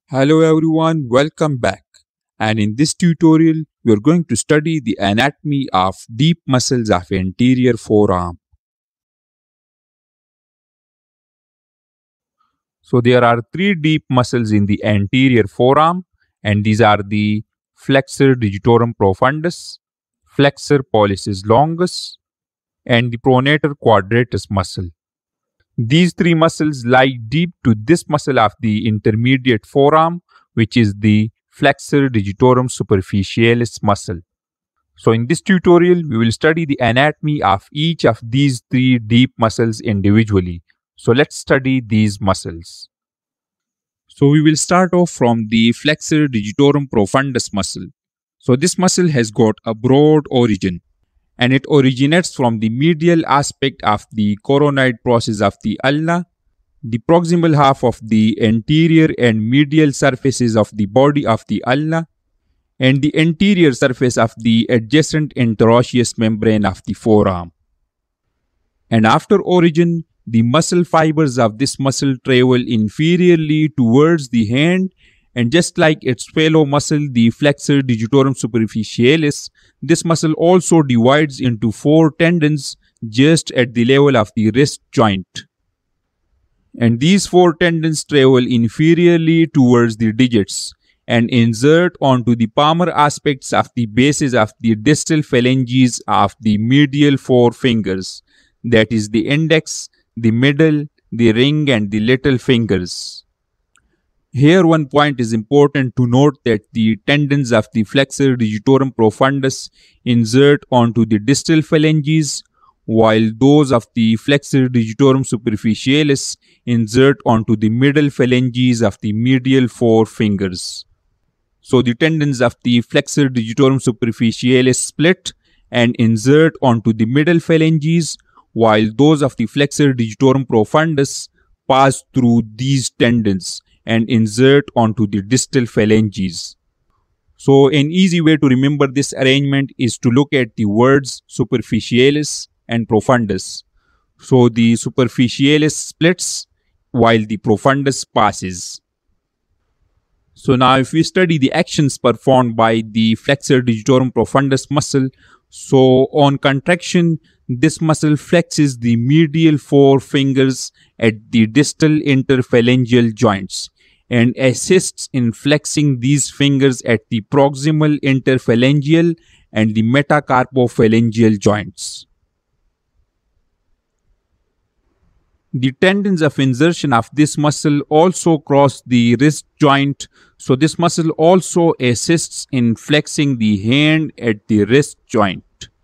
Hello everyone, welcome back. And in this tutorial, we are going to study the anatomy of deep muscles of anterior forearm. So there are three deep muscles in the anterior forearm, and these are the Flexor Digitorum Profundus, Flexor Pollicis Longus, and the Pronator Quadratus muscle. These three muscles lie deep to this muscle of the intermediate forearm, which is the Flexor Digitorum Superficialis muscle. So in this tutorial, we will study the anatomy of each of these three deep muscles individually. So let's study these muscles. So we will start off from the Flexor Digitorum Profundus muscle. So this muscle has got a broad origin, and it originates from the medial aspect of the coronoid process of the ulna, the proximal half of the anterior and medial surfaces of the body of the ulna, and the anterior surface of the adjacent interosseous membrane of the forearm. And after origin, the muscle fibers of this muscle travel inferiorly towards the hand, and just like its fellow muscle, the Flexor Digitorum Superficialis, this muscle also divides into four tendons just at the level of the wrist joint. And these four tendons travel inferiorly towards the digits and insert onto the palmar aspects of the bases of the distal phalanges of the medial four fingers, that is the index, the middle, the ring, and the little fingers. Here one point is important to note, that the tendons of the Flexor Digitorum Profundus insert onto the distal phalanges, while those of the Flexor Digitorum Superficialis insert onto the middle phalanges of the medial four fingers. So the tendons of the Flexor Digitorum Superficialis split and insert onto the middle phalanges, while those of the Flexor Digitorum Profundus pass through these tendons and insert onto the distal phalanges. So an easy way to remember this arrangement is to look at the words superficialis and profundus. So the superficialis splits while the profundus passes. So now if we study the actions performed by the Flexor Digitorum Profundus muscle, so on contraction, this muscle flexes the medial four fingers at the distal interphalangeal joints and assists in flexing these fingers at the proximal interphalangeal and the metacarpophalangeal joints. The tendons of insertion of this muscle also cross the wrist joint, so this muscle also assists in flexing the hand at the wrist joint.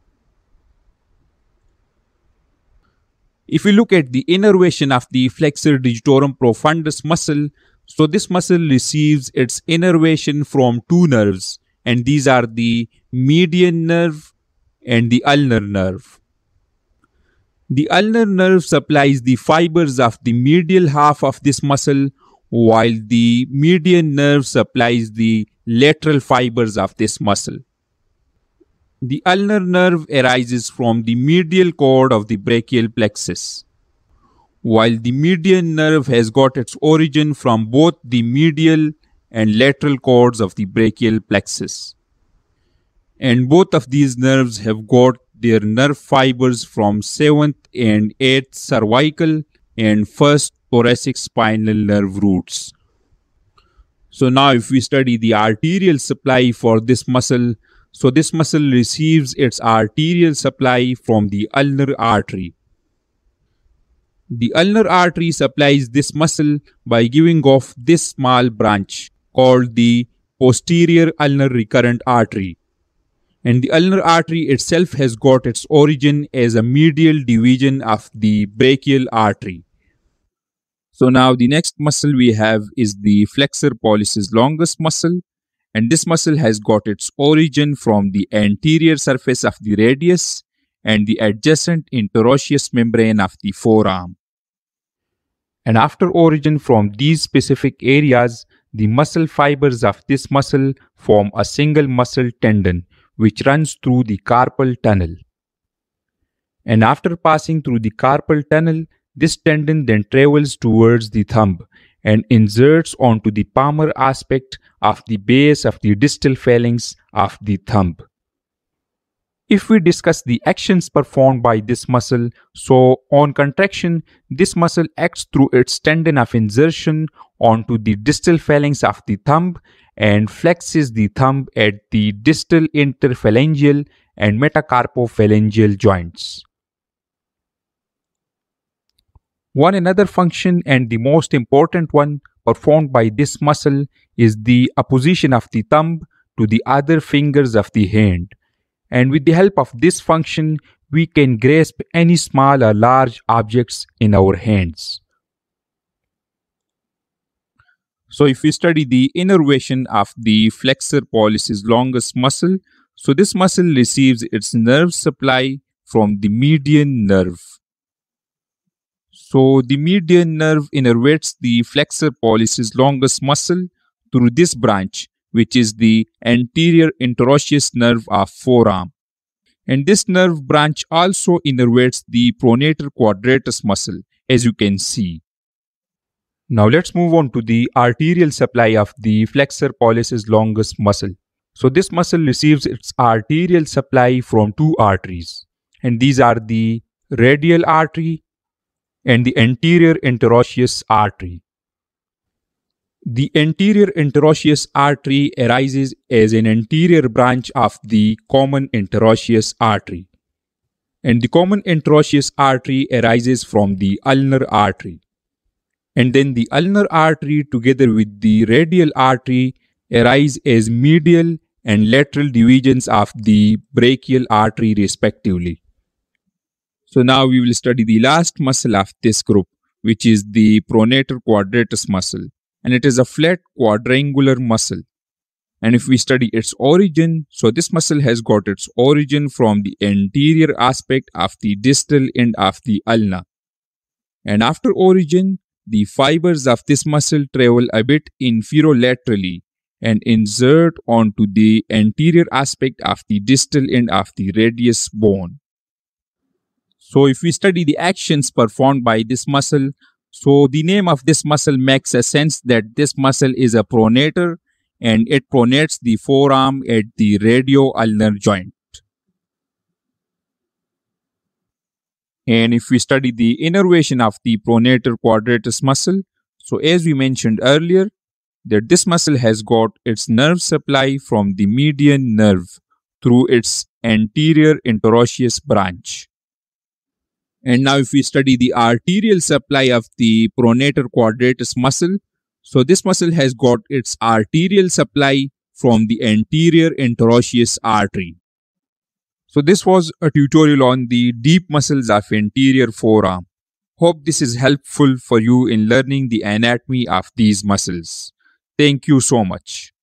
If we look at the innervation of the Flexor Digitorum Profundus muscle, so this muscle receives its innervation from two nerves, and these are the median nerve and the ulnar nerve. The ulnar nerve supplies the fibers of the medial half of this muscle, while the median nerve supplies the lateral fibers of this muscle. The ulnar nerve arises from the medial cord of the brachial plexus, while the median nerve has got its origin from both the medial and lateral cords of the brachial plexus. And both of these nerves have got their nerve fibers from 7th and 8th cervical and 1st thoracic spinal nerve roots. So now if we study the arterial supply for this muscle, so this muscle receives its arterial supply from the ulnar artery. The ulnar artery supplies this muscle by giving off this small branch called the posterior ulnar recurrent artery. And the ulnar artery itself has got its origin as a medial division of the brachial artery. So now the next muscle we have is the Flexor Pollicis Longus muscle, and this muscle has got its origin from the anterior surface of the radius and the adjacent interosseous membrane of the forearm. And after origin from these specific areas, the muscle fibers of this muscle form a single muscle tendon which runs through the carpal tunnel. And after passing through the carpal tunnel, this tendon then travels towards the thumb and inserts onto the palmar aspect of the base of the distal phalanx of the thumb. If we discuss the actions performed by this muscle, so on contraction, this muscle acts through its tendon of insertion onto the distal phalanx of the thumb and flexes the thumb at the distal interphalangeal and metacarpophalangeal joints. One another function, and the most important one, performed by this muscle is the opposition of the thumb to the other fingers of the hand. And with the help of this function, we can grasp any small or large objects in our hands. So if we study the innervation of the Flexor Pollicis Longus muscle, so this muscle receives its nerve supply from the median nerve. So the median nerve innervates the Flexor Pollicis Longus muscle through this branch, which is the anterior interosseous nerve of forearm. And this nerve branch also innervates the Pronator Quadratus muscle, as you can see. Now let's move on to the arterial supply of the Flexor Pollicis Longus muscle. So this muscle receives its arterial supply from two arteries, and these are the radial artery and the anterior interosseous artery. The anterior interosseous artery arises as an anterior branch of the common interosseous artery, and the common interosseous artery arises from the ulnar artery. And then the ulnar artery together with the radial artery arise as medial and lateral divisions of the brachial artery respectively. So now we will study the last muscle of this group, which is the Pronator Quadratus muscle. And it is a flat quadrangular muscle. And if we study its origin, so this muscle has got its origin from the anterior aspect of the distal end of the ulna. And after origin, the fibers of this muscle travel a bit inferolaterally and insert onto the anterior aspect of the distal end of the radius bone. So if we study the actions performed by this muscle, so the name of this muscle makes a sense that this muscle is a pronator and it pronates the forearm at the radio-ulnar joint. And if we study the innervation of the Pronator Quadratus muscle, so as we mentioned earlier, that this muscle has got its nerve supply from the median nerve through its anterior interosseous branch. And now if we study the arterial supply of the Pronator Quadratus muscle, so this muscle has got its arterial supply from the anterior interosseous artery. So this was a tutorial on the deep muscles of anterior forearm. Hope this is helpful for you in learning the anatomy of these muscles. Thank you so much.